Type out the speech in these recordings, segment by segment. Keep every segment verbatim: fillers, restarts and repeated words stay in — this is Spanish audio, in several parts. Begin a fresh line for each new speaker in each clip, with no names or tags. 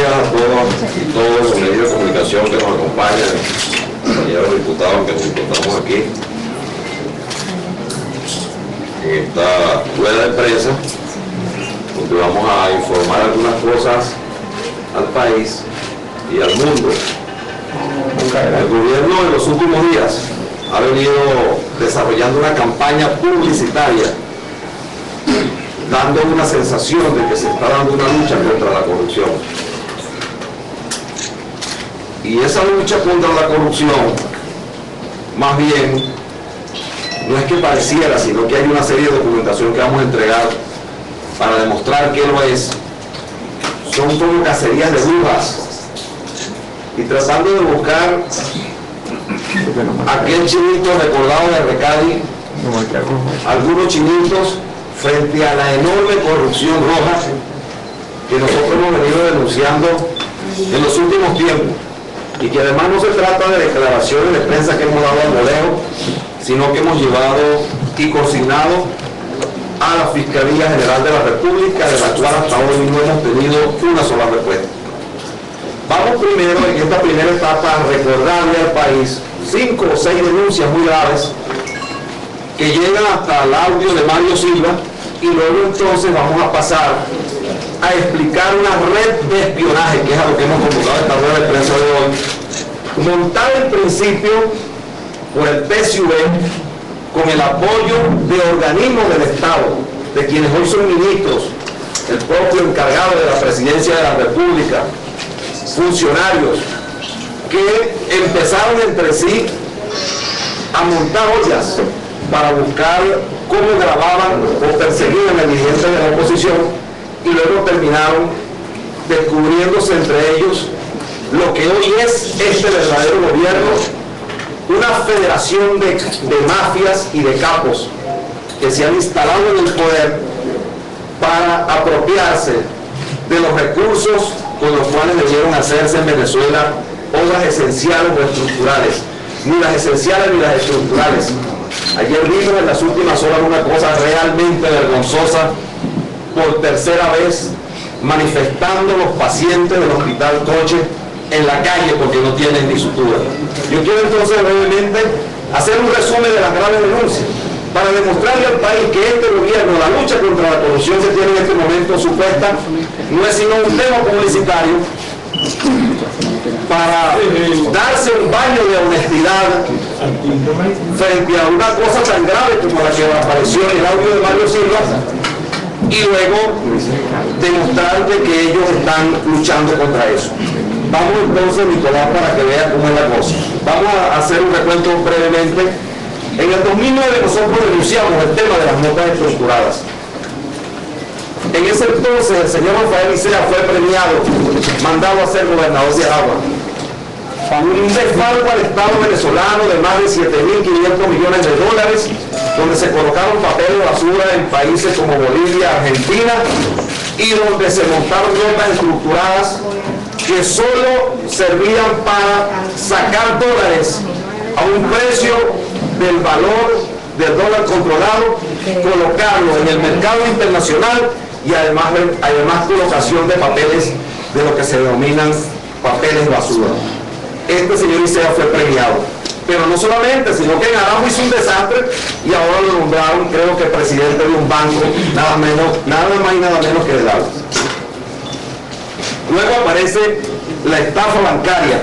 días a todos y todos los medios de comunicación que nos acompañan, compañeros diputados que nos encontramos aquí en esta rueda de prensa, donde vamos a informar algunas cosas al país y al mundo. El gobierno en los últimos días ha venido desarrollando una campaña publicitaria, dando una sensación de que se está dando una lucha contra la corrupción. Y esa lucha contra la corrupción, más bien, no es que pareciera, sino que hay una serie de documentación que vamos a entregar para demostrar que lo es. Son como cacerías de brujas, y tratando de buscar aquel chinito recordado de Recadi, algunos chinitos frente a la enorme corrupción roja que nosotros hemos venido denunciando en los últimos tiempos, y que además no se trata de declaraciones de prensa que hemos dado al voleo, sino que hemos llevado y consignado a la Fiscalía General de la República, de la cual hasta hoy no hemos tenido una sola respuesta. Vamos primero, en esta primera etapa, a recordarle al país cinco o seis denuncias muy graves que llegan hasta el audio de Mario Silva, y luego entonces vamos a pasar a explicar una red de espionaje, que es a lo que hemos convocado esta rueda de prensa de hoy, montada en principio por el P S U V, con el apoyo de organismos del Estado, de quienes hoy son ministros, el propio encargado de la Presidencia de la República, funcionarios que empezaron entre sí a montar ollas para buscar cómo grababan o perseguían al dirigente de la oposición, y luego terminaron descubriéndose entre ellos lo que hoy es este verdadero gobierno, una federación de, de mafias y de capos que se han instalado en el poder para apropiarse de los recursos con los cuales debieron hacerse en Venezuela obras esenciales o estructurales, ni las esenciales ni las estructurales. Ayer vimos en las últimas horas una cosa realmente vergonzosa, por tercera vez manifestando los pacientes del Hospital Coche en la calle porque no tienen ni sutura. Yo quiero entonces brevemente hacer un resumen de las graves denuncias para demostrarle al país que este gobierno, la lucha contra la corrupción que tiene en este momento supuesta, no es sino un tema publicitario para darse un baño de honestidad frente a una cosa tan grave como la que apareció en el audio de Mario Silva, y luego demostrar de que ellos están luchando contra eso. Vamos entonces, Nicolás, para que vea cómo es la cosa. Vamos a hacer un recuento brevemente. En el dos mil nueve nosotros denunciamos el tema de las notas estructuradas. En ese entonces el señor Rafael Icea fue premiado, mandado a ser gobernador de Aragua. Un desfalco al Estado venezolano de más de siete mil quinientos millones de dólares, donde se colocaron papel de basura en países como Bolivia, Argentina, y donde se montaron notas estructuradas que solo servían para sacar dólares a un precio del valor del dólar controlado, colocarlo en el mercado internacional, y además, además colocación de papeles de lo que se denominan papeles basura. Este señor Icea fue premiado, pero no solamente, sino que en Aragua hizo un desastre y ahora lo nombraron, creo que presidente de un banco, nada menos, nada más y nada menos que de Dallas. Luego aparece la estafa bancaria,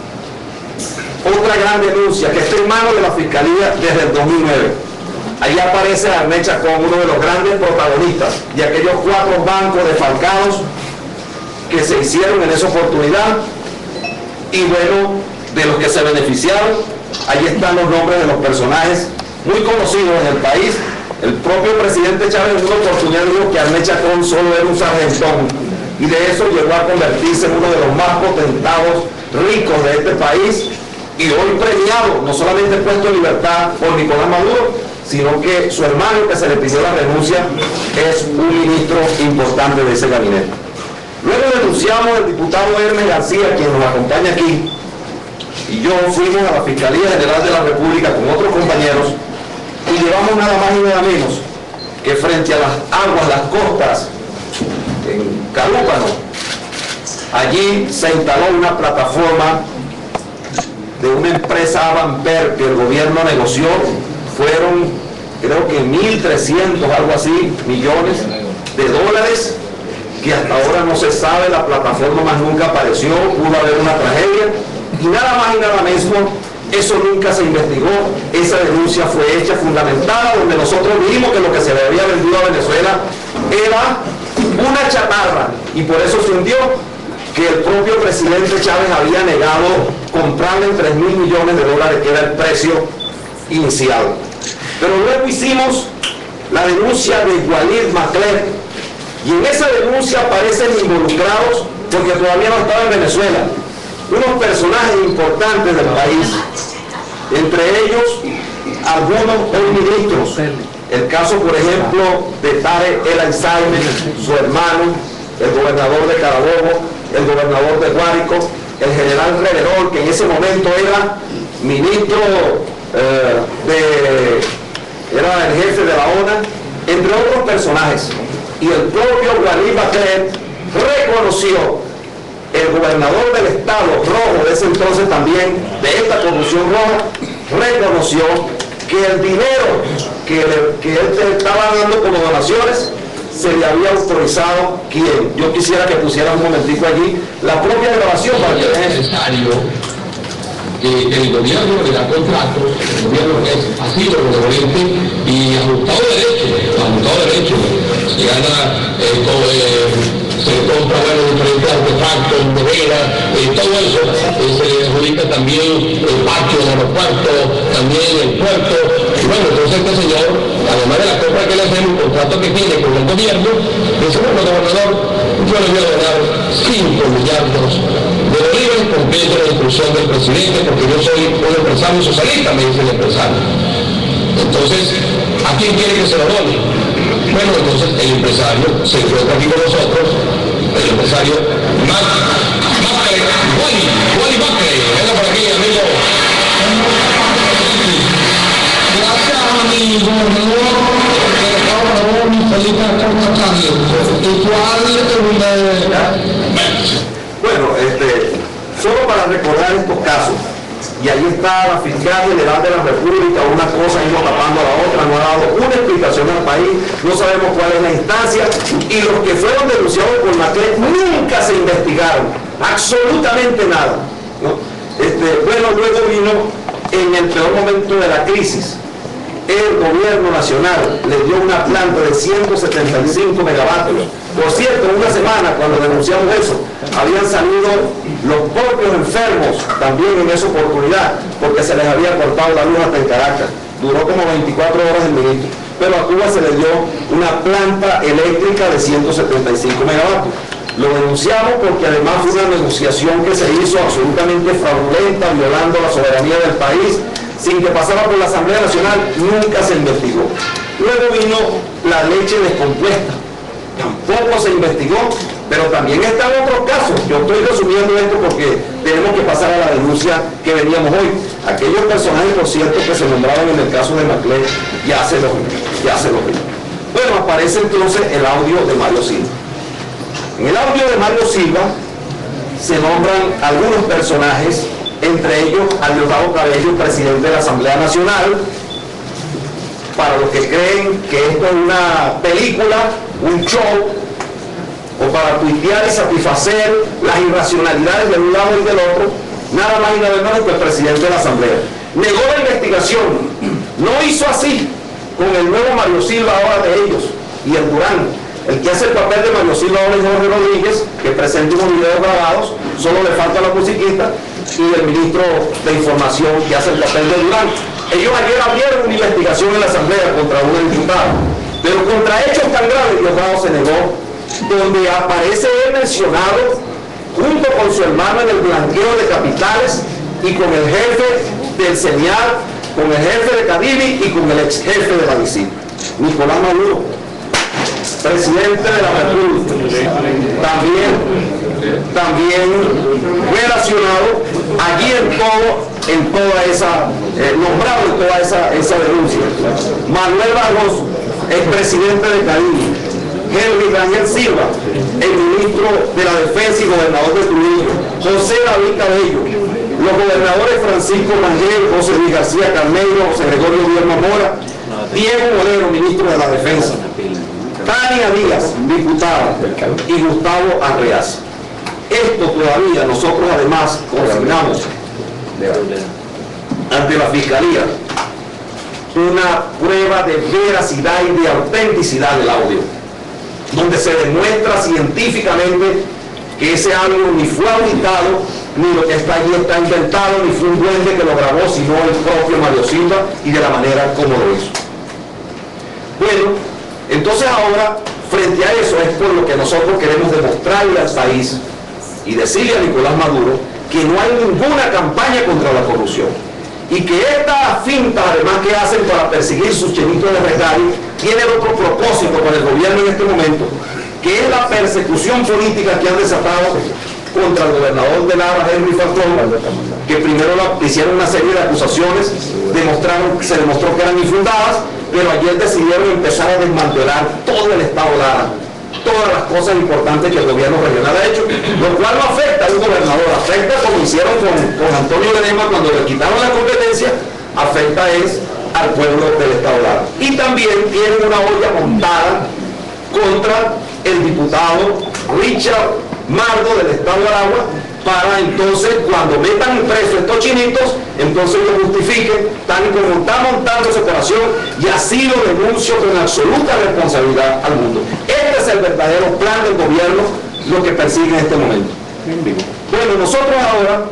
otra gran denuncia que está en manos de la Fiscalía desde el dos mil nueve. Ahí aparece Arnett Chacón, uno de los grandes protagonistas de aquellos cuatro bancos defalcados que se hicieron en esa oportunidad, y bueno, de los que se beneficiaron. Ahí están los nombres de los personajes muy conocidos en el país. El propio presidente Chávez en una oportunidad dijo que Arnett Chacón solo era un sargentón, y de eso llegó a convertirse en uno de los más potentados ricos de este país, y hoy premiado, no solamente puesto en libertad por Nicolás Maduro, sino que su hermano, que se le pidió la renuncia, es un ministro importante de ese gabinete. Luego denunciamos al diputado Hermes García, quien nos acompaña aquí, y yo fuimos a la Fiscalía General de la República con otros compañeros, y llevamos nada más y nada menos que frente a las aguas, las costas, en Carúpano, Allí se instaló una plataforma de una empresa Avanper que el gobierno negoció. Fueron, creo que mil trescientos, algo así, millones de dólares, que hasta ahora no se sabe, la plataforma más nunca apareció, pudo haber una tragedia, y nada más y nada menos, eso nunca se investigó. Esa denuncia fue hecha fundamentada, donde nosotros vimos que lo que se le había vendido a Venezuela era una chatarra, y por eso se hundió, que el propio presidente Chávez había negado comprarle en tres mil millones de dólares, que era el precio inicial. Pero luego hicimos la denuncia de Walid Macler, y en esa denuncia aparecen involucrados, porque todavía no estaba en Venezuela, unos personajes importantes del país, entre ellos algunos hoy ministros. El caso, por ejemplo, de Tarek El Alzheimer, su hermano, el gobernador de Carabobo, el gobernador de Guárico, el general Reverol, que en ese momento era ministro eh, de, era el jefe de la O N A, entre otros personajes. Y el propio Walid Macler reconoció, el gobernador del estado rojo de ese entonces también, de esta corrupción roja, reconoció que el dinero que, le, que él te estaba dando como donaciones se le había autorizado. ¿Quién? Yo quisiera que pusieran un momentico allí la propia grabación para que vean.
Necesario que el gobierno le da contratos, el gobierno que es así lo benevolente y ajustado de derecho, ajustado de derecho, se gana, eh, todo, eh, se compra, bueno, diferentes artefactos, novelas, eh, todo eso, eh, se le adjudica también el patio del aeropuerto, también el puerto, y bueno, entonces este señor, además de la compra que le hacen, un contrato que tiene con el gobierno, dice, bueno, gobernador, yo le voy a donar cinco millardos de bolívares, cumpliendo la instrucción del presidente, porque yo soy un empresario socialista, me dice el empresario. Entonces, ¿a quién quiere que se lo done? Bueno, entonces el empresario se encuentra aquí con nosotros, el empresario más, más que Wally, Wally Macre, venga por aquí, amigo. Gracias a mi gobernador, que por favor mi feliz contratario. ¿Y cuál es el...
Bueno, este, solo para recordar estos casos, y ahí está la fiscal general de la República, una cosa y no tapando a la otra, no ha dado una explicación al país, no sabemos cuál es la instancia, y los que fueron denunciados por Macler nunca se investigaron, absolutamente nada, ¿no? Este, bueno, luego vino en el peor momento de la crisis, el gobierno nacional le dio una planta de ciento setenta y cinco megavatios. Por cierto, en una semana, cuando denunciamos eso, habían salido los propios enfermos también en esa oportunidad, porque se les había cortado la luz hasta en Caracas. Duró como veinticuatro horas el ministro. Pero a Cuba se le dio una planta eléctrica de ciento setenta y cinco megavatios. Lo denunciamos porque además fue una negociación que se hizo absolutamente fraudulenta, violando la soberanía del país, sin que pasara por la Asamblea Nacional, nunca se investigó. Luego vino la leche descompuesta, tampoco se investigó, pero también están otros casos. Yo estoy resumiendo esto porque tenemos que pasar a la denuncia que veníamos hoy. Aquellos personajes, por cierto, que se nombraron en el caso de Macler, ya se los ya se los vi. Bueno, aparece entonces el audio de Mario Silva. En el audio de Mario Silva se nombran algunos personajes, entre ellos a Diosdado Cabello, presidente de la Asamblea Nacional. Para los que creen que esto es una película, un show, o para tuitear y satisfacer las irracionalidades de un lado y del otro, nada más y nada menos que el presidente de la Asamblea negó la investigación, no hizo así con el nuevo Mario Silva ahora de ellos, y el Durán. El que hace el papel de Mario Silva ahora es Jorge Rodríguez, que presenta unos videos grabados, solo le falta la musiquita, y el ministro de Información, que hace el papel de Durán. Ellos ayer abrieron una investigación en la Asamblea contra una diputada, pero contra hechos tan graves Diosdado se negó, donde aparece él mencionado junto con su hermano en el blanqueo de capitales y con el jefe del CENIAR, con el jefe de Cadivi y con el ex jefe de Banicil, Nicolás Maduro, presidente de la República. También, también relacionado allí en todo, en toda esa, eh, nombrado en toda esa, esa denuncia. Manuel Barroso, expresidente de Cadivi, Henry Rangel Silva, el ministro de la Defensa y gobernador de Trujillo, José David Cabello, los gobernadores Francisco Rangel, José Luis García Carneiro, José Gregorio Guillermo Mora, Diego Molero, ministro de la Defensa, Tania Díaz, diputada, y Gustavo Arreaza. Esto todavía nosotros además consignamos ante la Fiscalía una prueba de veracidad y de autenticidad del audio, donde se demuestra científicamente que ese audio ni fue auditado, ni lo que está allí está inventado, ni fue un duende que lo grabó, sino el propio Mario Silva, y de la manera como lo hizo. Bueno, entonces ahora, frente a eso, es por lo que nosotros queremos demostrarle al país y decirle a Nicolás Maduro que no hay ninguna campaña contra la corrupción, y que esta finta, además, que hacen para perseguir sus chinitos de Recari, tiene otro propósito para el gobierno en este momento, que es la persecución política que han desatado contra el gobernador de Lara, Henry Falcón, que primero la, hicieron una serie de acusaciones, demostraron, se demostró que eran infundadas, pero ayer decidieron empezar a desmantelar todo el estado Lara, todas las cosas importantes que el gobierno regional ha hecho, lo cual no afecta a un gobernador, afecta como hicieron con, con Antonio Ledesma cuando le quitaron la competencia, afecta es al pueblo del estado Lara. Y también tienen una olla montada contra el diputado Richard Mardo del estado de Aragua, para entonces, cuando metan preso estos chinitos, entonces lo justifiquen, tal y como está montando esa operación, y así lo denuncio con absoluta responsabilidad al mundo. Este es el verdadero plan del gobierno, lo que persigue en este momento. Bueno, nosotros ahora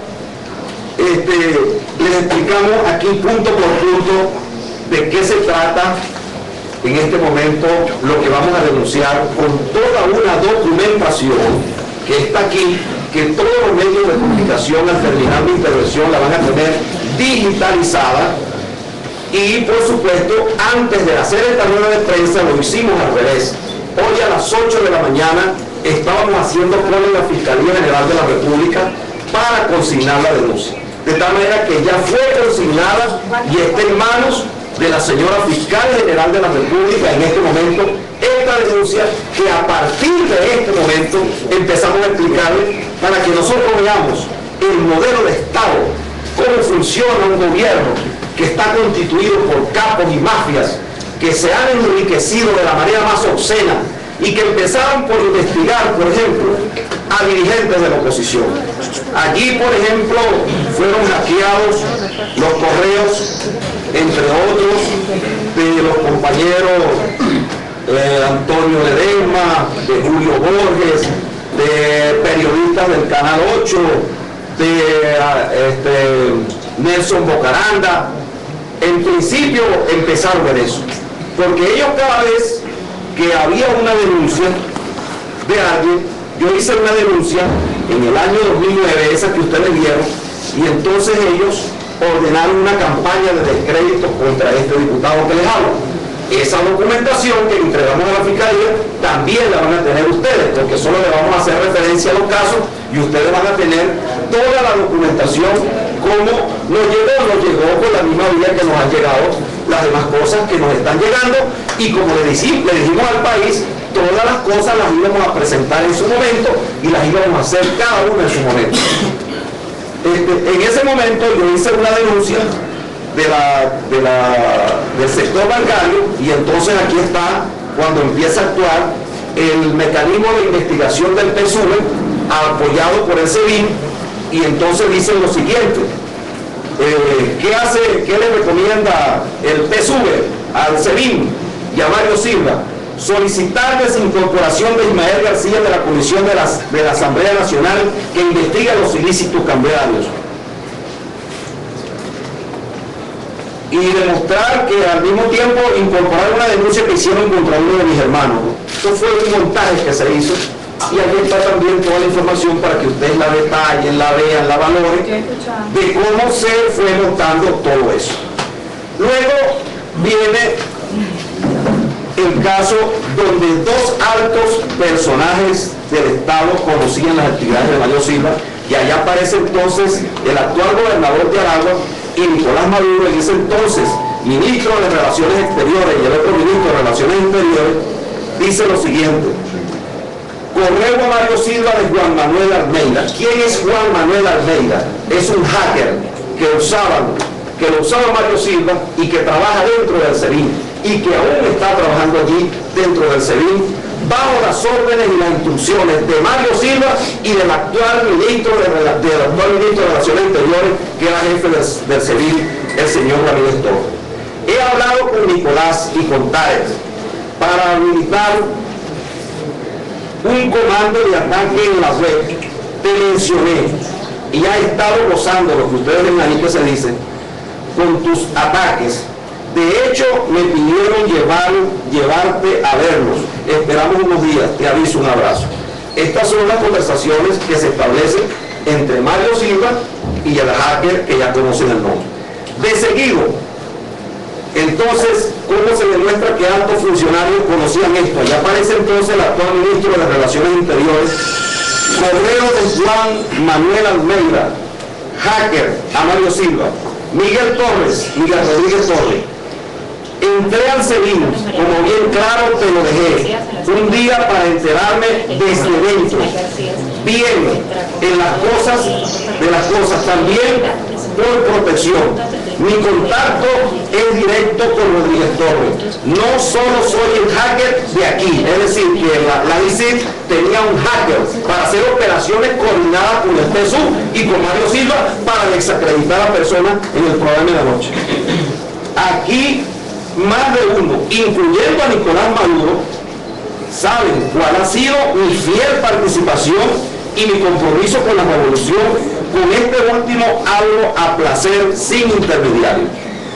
este, les explicamos aquí punto por punto de qué se trata en este momento lo que vamos a denunciar, con toda una documentación que está aquí, que todos los medios de comunicación al terminar mi intervención la van a tener digitalizada. Y por supuesto, antes de hacer esta rueda de prensa lo hicimos al revés. Hoy a las ocho de la mañana estábamos haciendo cola en la Fiscalía General de la República para consignar la denuncia, de tal manera que ya fue consignada y está en manos de la señora Fiscal General de la República en este momento esta denuncia, que a partir de este momento empezamos a explicarle para que nosotros veamos el modelo de Estado, cómo funciona un gobierno que está constituido por capos y mafias que se han enriquecido de la manera más obscena y que empezaron por investigar, por ejemplo, a dirigentes de la oposición. Allí, por ejemplo, fueron hackeados los correos, entre otros, de los compañeros eh, Antonio Ledesma, de Julio Borges, de periodistas del Canal ocho, de este, Nelson Bocaranda. En principio empezaron en eso, porque ellos cada vez que había una denuncia de alguien, yo hice una denuncia en el año dos mil nueve, esa que ustedes vieron, y entonces ellos ordenaron una campaña de descrédito contra este diputado que les hablo. Esa documentación que entregamos a la Fiscalía también la van a tener ustedes, porque solo le vamos a hacer referencia a los casos y ustedes van a tener toda la documentación como nos llegó, nos llegó por la misma vía que nos han llegado las demás cosas que nos están llegando, y como le dijimos, le dijimos al país, todas las cosas las íbamos a presentar en su momento y las íbamos a hacer cada una en su momento. Este, en ese momento yo hice una denuncia de la, de la, del sector bancario, y entonces aquí está cuando empieza a actuar el mecanismo de investigación del P S U V, apoyado por el SEBIN, y entonces dicen lo siguiente: eh, ¿qué hace, qué le recomienda el P S U V al SEBIN y a Mario Silva? Solicitar desincorporación de Ismael García de la Comisión de la, de la Asamblea Nacional que investiga los ilícitos cambiarios, y demostrar que al mismo tiempo incorporar una denuncia que hicieron contra uno de mis hermanos. Esto fue un montaje que se hizo, y aquí está también toda la información para que ustedes la detallen, la vean, la valoren, de cómo se fue montando todo eso. Luego viene el caso donde dos altos personajes del Estado conocían las actividades de Mario Silva, y allá aparece entonces el actual gobernador de Aragua y Nicolás Maduro, en ese entonces ministro de Relaciones Exteriores, y el otro ministro de Relaciones Interiores, dice lo siguiente: correo a Mario Silva de Juan Manuel Almeida. ¿Quién es Juan Manuel Almeida? Es un hacker que usaban, que lo usaba Mario Silva y que trabaja dentro del SEBIN y que aún está trabajando allí dentro del SEBIN bajo las órdenes y las instrucciones de Mario Silva y del actual ministro de, del actual ministro de Relaciones Interiores, que era jefe del, del SEBIN, el señor Ramírez Torres. He hablado con Nicolás y con Táez para habilitar un comando de ataque en la web. Te mencioné y ha estado gozando lo que ustedes ven ahí que se dice con tus ataques. De hecho, me pidieron llevar, llevarte a verlos. Esperamos unos días, te aviso, un abrazo. Estas son las conversaciones que se establecen entre Mario Silva y el hacker que ya conocen el nombre. De seguido, entonces, ¿cómo se demuestra que altos funcionarios conocían esto? Ya aparece entonces el actual ministro de Relaciones Interiores. Correo de Juan Manuel Almeida, hacker a Mario Silva. Miguel Torres, Miguel Rodríguez Torres. Entré al SEBIN, como bien claro te lo dejé, un día para enterarme desde dentro, bien, en las cosas, de las cosas, también por protección. Mi contacto es directo con Rodríguez Torres. No solo soy el hacker de aquí, es decir, que la, la D I C I tenía un hacker para hacer operaciones coordinadas con el T S U y con Mario Silva para desacreditar a personas en el programa de la noche. Aquí más de uno, incluyendo a Nicolás Maduro, saben cuál ha sido mi fiel participación y mi compromiso con la revolución. Con este último hablo a placer, sin intermediario.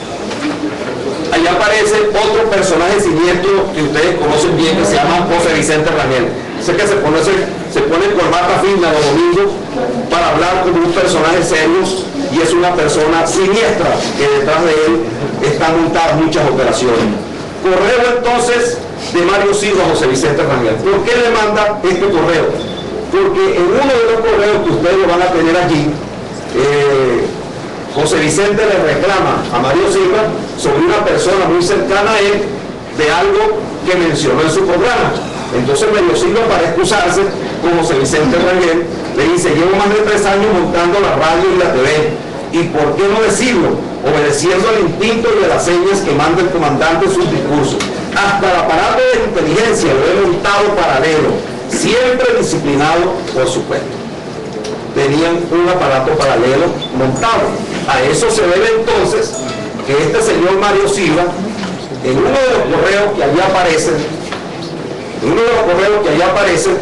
Allá aparece otro personaje siniestro que ustedes conocen bien, que se llama José Vicente Rangel. Sé que se pone, se, se pone corbata fina los domingos para hablar como un personaje serio, y es una persona siniestra que detrás de él están montadas muchas operaciones. Correo entonces de Mario Silva a José Vicente Rangel. ¿Por qué le manda este correo? Porque en uno de los correos que ustedes lo van a tener allí, eh, José Vicente le reclama a Mario Silva sobre una persona muy cercana a él de algo que mencionó en su programa. Entonces Mario Silva, para excusarse con José Vicente Rangel, le dice: llevo más de tres años montando la radio y la T V, y por qué no decirlo, obedeciendo al instinto y a las señas que manda el comandante en sus discursos. Hasta el aparato de inteligencia lo he montado paralelo, siempre disciplinado, por supuesto. Tenían un aparato paralelo montado. A eso se debe entonces que este señor Mario Silva, en uno de los correos que allí aparecen, en uno de los correos que allí aparecen,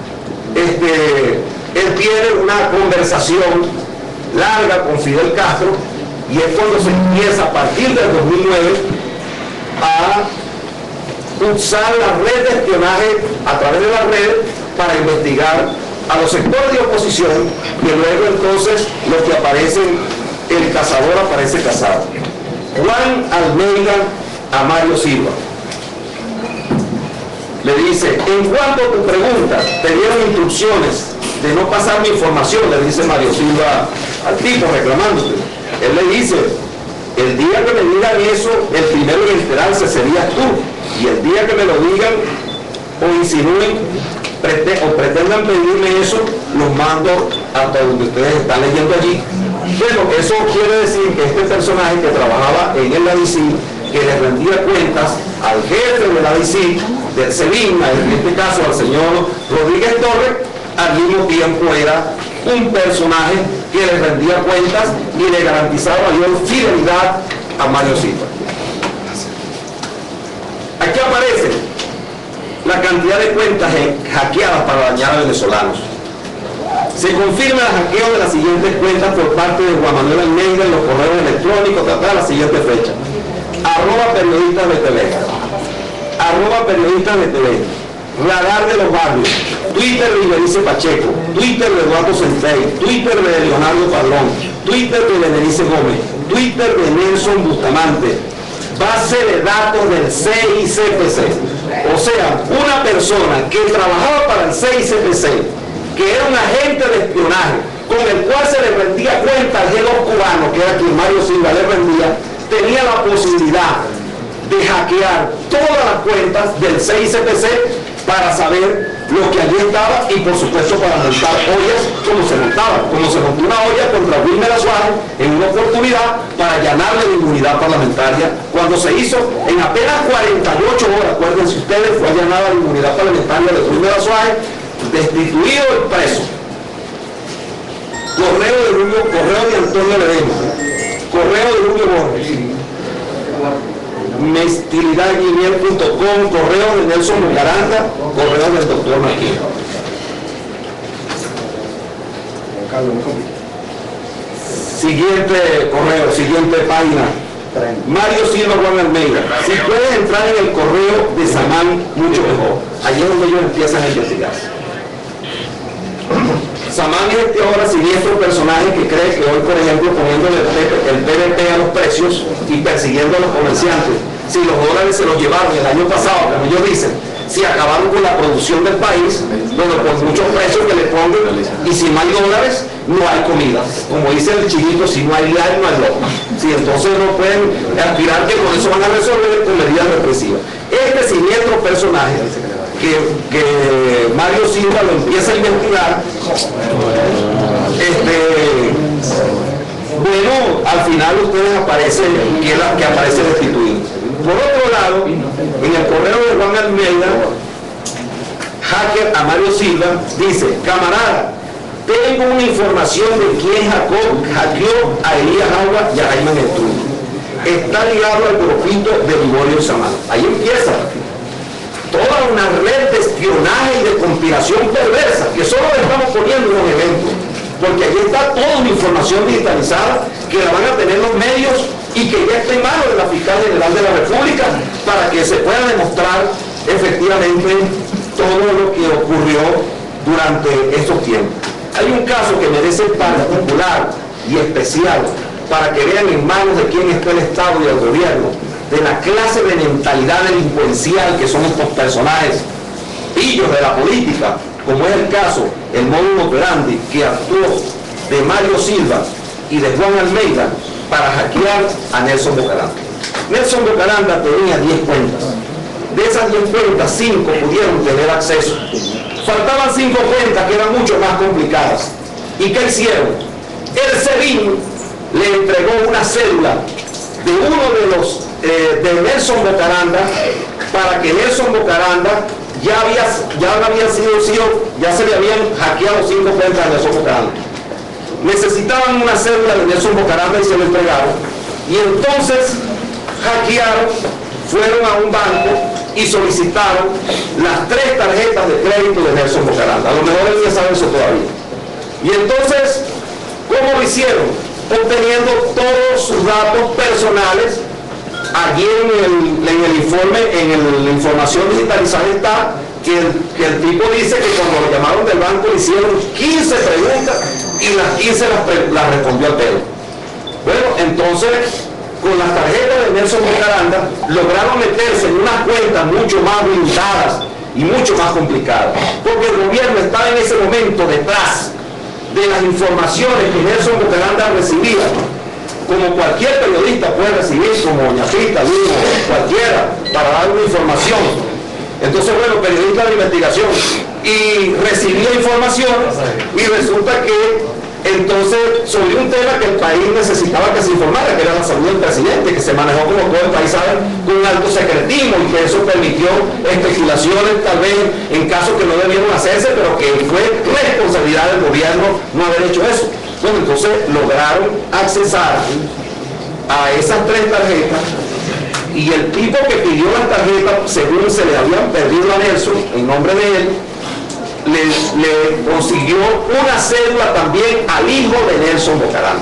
este, él tiene una conversación larga con Fidel Castro, y es cuando se empieza a partir del dos mil nueve a usar la red de espionaje a través de la red para investigar a los sectores de oposición, y luego entonces los que aparecen, el cazador aparece cazado. Juan Almeida a Mario Silva le dice: en cuanto a tu pregunta, te dieron instrucciones de no pasar mi información, le dice Mario Silva al tipo reclamándote. Él le dice: el día que me digan eso, el primero en enterarse serías tú, y el día que me lo digan o insinúen prete, o pretendan pedirme eso, los mando hasta donde ustedes están leyendo allí. Bueno, eso quiere decir que este personaje que trabajaba en el A D I C I, que le rendía cuentas al jefe de la A D I C I, del SEBIN, en este caso al señor Rodríguez Torres, al mismo tiempo era un personaje que le rendía cuentas y le garantizaba mayor fidelidad a Mario Silva. Aquí aparece la cantidad de cuentas hackeadas para dañar a venezolanos. Se confirma el hackeo de las siguientes cuentas por parte de Juan Manuel Almeida en los correos electrónicos hasta la siguiente fecha: arroba periodistas de T V, arroba periodistas de T V, radar de los barrios, Twitter de Iberice Pacheco, Twitter de Eduardo Sensei, Twitter de Leonardo Padrón, Twitter de Benedice Gómez, Twitter de Nelson Bustamante, base de datos del C I C P C. O sea, una persona que trabajaba para el C I C P C, que era un agente de espionaje, con el cual se le rendía cuenta al G dos cubano, que era quien Mario Silva le rendía, tenía la posibilidad de hackear todas las cuentas del C I C P C para saber lo que allí estaba y por supuesto para montar ollas como se montaba, como se montó una olla contra Wilmer Azuaje en una oportunidad para allanarle la inmunidad parlamentaria, cuando se hizo en apenas cuarenta y ocho horas, acuérdense ustedes, fue allanada la inmunidad parlamentaria de Wilmer Azuaje, destituido y preso. Correo de Rubio, correo de Antonio Ledesma, correo de Rubio Borges, mestilidad gmail punto com, correo de Nelson Bucaranda, correo del doctor Marquín. Siguiente correo, siguiente página. Mario Silva Juan Almeida. Si puedes entrar en el correo de Samán, mucho mejor. Allí es donde ellos empiezan a investigar. Samán es este ahora siniestro personaje que cree que hoy, por ejemplo, poniéndole el P V P a los precios y persiguiendo a los comerciantes, si los dólares se los llevaron el año pasado, como ellos dicen, si acabaron con la producción del país, bueno, por muchos precios que le pongan, y si no hay dólares, no hay comida. Como dice el chinito, si no hay ley, no hay loca. Si entonces no pueden aspirar que con eso van a resolver con medidas represivas. Este siniestro personaje, que, que Mario Silva lo empieza a investigar, este, bueno, al final ustedes aparecen, que, la, que aparece destituido. Por otro lado, en el correo de Juan Almeida, hacker a Mario Silva, dice: camarada, tengo una información de quién Jacob hackeó a Elías Agua y a Jaime Netruno. Está ligado al grupito de Liborio Samán. Ahí empieza toda una red de espionaje y de conspiración perversa, que solo le estamos poniendo unos eventos, porque allí está toda una información digitalizada que la van a tener los medios y que ya está en manos de la Fiscal General de la República para que se pueda demostrar efectivamente todo lo que ocurrió durante estos tiempos. Hay un caso que merece particular y especial para que vean en manos de quién está el Estado y el gobierno, de la clase de mentalidad delincuencial que son estos personajes pillos de la política, como es el caso, el modus operandi que actuó de Mario Silva y de Juan Almeida para hackear a Nelson Bucaranda. Nelson Bucaranda tenía diez cuentas. De esas diez cuentas, cinco pudieron tener acceso. Faltaban cinco cuentas que eran mucho más complicadas. ¿Y qué hicieron? El SEBIN le entregó una cédula de uno de los eh, de Nelson Bucaranda, para que Nelson Bucaranda ya había, ya había sido, sido, ya se le habían hackeado cinco cuentas a Nelson Bucaranda. Necesitaban una cédula de Nelson Bucaranda y se lo entregaron. Y entonces hackearon, fueron a un banco y solicitaron las tres tarjetas de crédito de Nelson Bucaranda. A lo mejor él ya sabe eso todavía. Y entonces, ¿cómo lo hicieron? Obteniendo todos sus datos personales. Allí en el, en el informe, en el, la información digitalizada está que el, que el tipo dice que cuando lo llamaron del banco le hicieron quince preguntas y las quince las, las respondió al pelo. Bueno, entonces con las tarjetas de Nelson Bucaranda lograron meterse en unas cuentas mucho más blindadas y mucho más complicadas, porque el gobierno estaba en ese momento detrás de las informaciones que Nelson Bucaranda recibía, como cualquier periodista puede recibir, como Doña Fita, Lugo, cualquiera, para dar una información. Entonces, bueno, periodista de investigación, y recibía información, y resulta que entonces sobre un tema que el país necesitaba que se informara, que era la salud del presidente, que se manejó, como todo el país sabe, con un alto secretismo, y que eso permitió especulaciones tal vez en casos que no debieron hacerse, pero que fue responsabilidad del gobierno no haber hecho eso. Bueno, entonces lograron accesar a esas tres tarjetas, y el tipo que pidió las tarjetas, según se le habían perdido a Nelson, en nombre de él, le, le consiguió una cédula también al hijo de Nelson Bucaranda.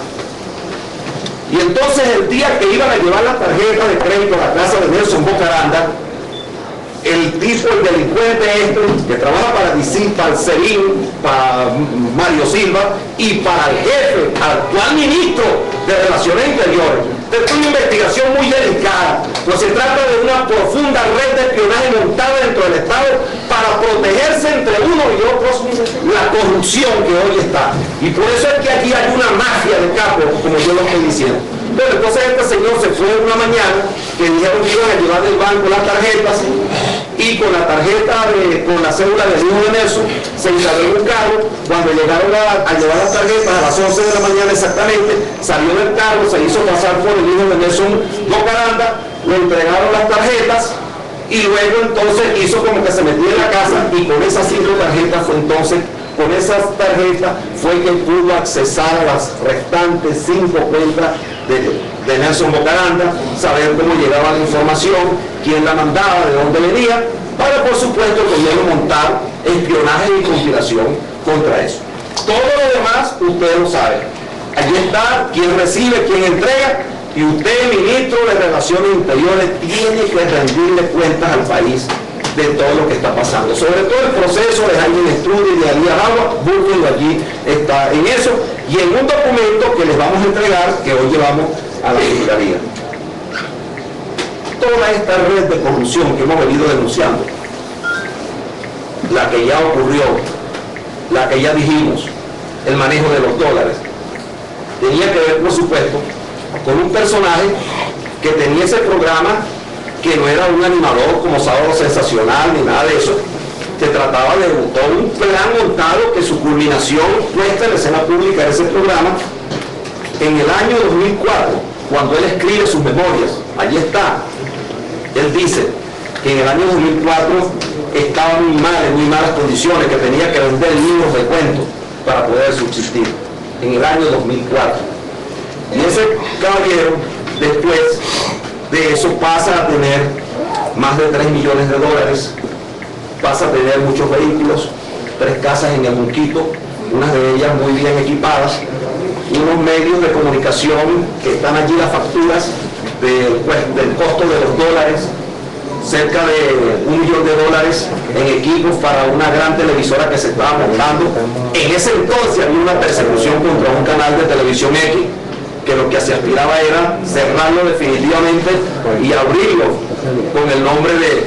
Y entonces el día que iban a llevar la tarjeta de crédito a la casa de Nelson Bucaranda, el tipo, el delincuente este, que trabaja para D C, para el SEBIN, para Mario Silva y para el jefe, actual ministro de Relaciones Interiores. Esta es una investigación muy delicada, pues se trata de una profunda red de espionaje montada dentro del Estado para protegerse entre unos y otros la corrupción que hoy está. Y por eso es que aquí hay una mafia de capos, como yo lo estoy diciendo. Bueno, entonces este señor se fue una mañana, que dijeron que iban a llevar del banco las tarjetas, y con la tarjeta, de, con la cédula del hijo de Nelson, se instaló en un carro. Cuando llegaron a, a llevar las tarjetas a las once de la mañana exactamente, salió del carro, se hizo pasar por el hijo de Nelson Bocaranda, le entregaron las tarjetas y luego entonces hizo como que se metía en la casa, y con esas cinco tarjetas fue entonces, con esas tarjetas fue que pudo accesar a las restantes cinco cuentas de, de Nelson Bocaranda, saber cómo llegaba la información, quién la mandaba, de dónde venía, para por supuesto poderlo montar espionaje y conspiración contra eso. Todo lo demás usted lo sabe. Allí está quién recibe, quién entrega, y usted, ministro de Relaciones Interiores, tiene que rendirle cuentas al país de todo lo que está pasando. Sobre todo el proceso de Jaime Estrude y de Alías Agua, búsquenlo, allí está en eso, y en un documento que les vamos a entregar, que hoy llevamos a la Fiscalía. Toda esta red de corrupción que hemos venido denunciando, la que ya ocurrió, la que ya dijimos, el manejo de los dólares, tenía que ver, por supuesto, con un personaje que tenía ese programa, que no era un animador como Sábado Sensacional ni nada de eso. Se trataba de todo un plan montado que su culminación puesta en la escena pública de ese programa en el año dos mil cuatro, cuando él escribe sus memorias. Allí está. Él dice que en el año dos mil cuatro estaba muy mal, en muy malas condiciones, que tenía que vender libros de cuentos para poder subsistir. En el año dos mil cuatro. Y ese caballero, después de eso, pasa a tener más de tres millones de dólares, pasa a tener muchos vehículos, tres casas en el Monquito, unas de ellas muy bien equipadas, unos medios de comunicación que están allí, las facturas del, pues, del costo de los dólares, cerca de un millón de dólares en equipos para una gran televisora que se estaba montando. En ese entonces había una persecución contra un canal de televisión X, que lo que se aspiraba era cerrarlo definitivamente y abrirlo con el nombre de eh,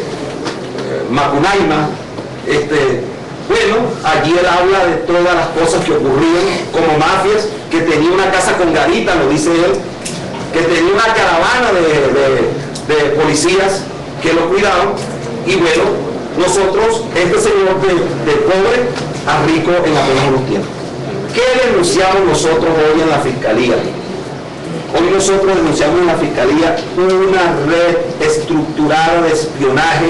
Macunaíma. Este, bueno, allí él habla de todas las cosas que ocurrían como mafias, que tenía una casa con garita, lo dice él, que tenía una caravana de, de, de policías que lo cuidaban, y bueno, nosotros, este señor de, de pobre a rico en apenas unos tiempos. ¿Qué denunciamos nosotros hoy en la Fiscalía? Hoy nosotros denunciamos en la Fiscalía una red estructurada de espionaje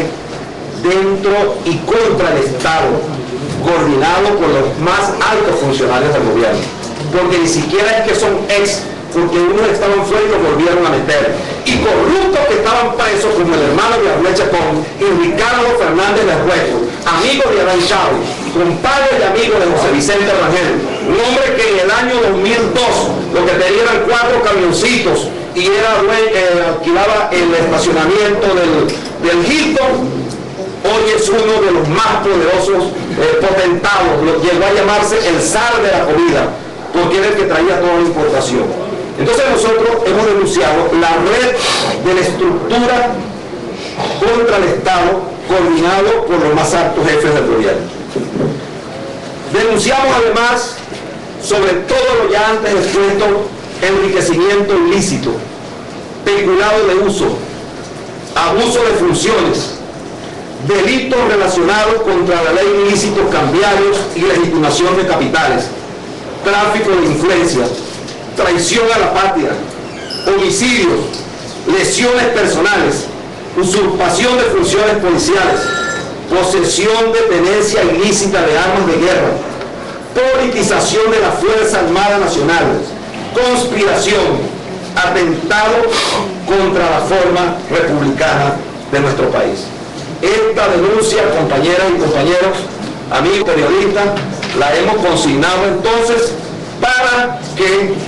dentro y contra el Estado, coordinado por los más altos funcionarios del gobierno, porque ni siquiera es que son ex, porque unos estaban fuera y los volvieron a meter, y corruptos que estaban presos, como el hermano de Arlecha Chacón y Ricardo Fernández de Rueco, amigo de Adán Chávez, compadre y amigo de José Vicente Rangel, un hombre que en el año dos mil dos lo que tenía eran cuatro camioncitos y era eh, alquilaba el estacionamiento del, del Hilton. Hoy es uno de los más poderosos eh, potentados, lo, llegó a llamarse el zar de la comida, porque era el que traía toda la importación. Entonces nosotros hemos denunciado la red de la estructura contra el Estado, coordinado por los más altos jefes del gobierno. Denunciamos además, sobre todo lo ya antes expuesto, enriquecimiento ilícito, peculado de uso, abuso de funciones, delitos relacionados contra la ley de ilícitos cambiarios y legitimación de capitales, tráfico de influencia, traición a la patria, homicidios, lesiones personales, usurpación de funciones policiales, posesión de tenencia ilícita de armas de guerra, politización de la Fuerza Armada Nacional, conspiración, atentado contra la forma republicana de nuestro país. Esta denuncia, compañeras y compañeros, amigos periodistas, la hemos consignado entonces para que